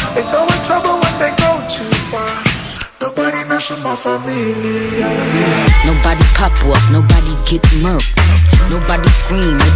It's always trouble when they go too far. Nobody mess with my familia. Nobody pop off, nobody get murked. Nobody scream.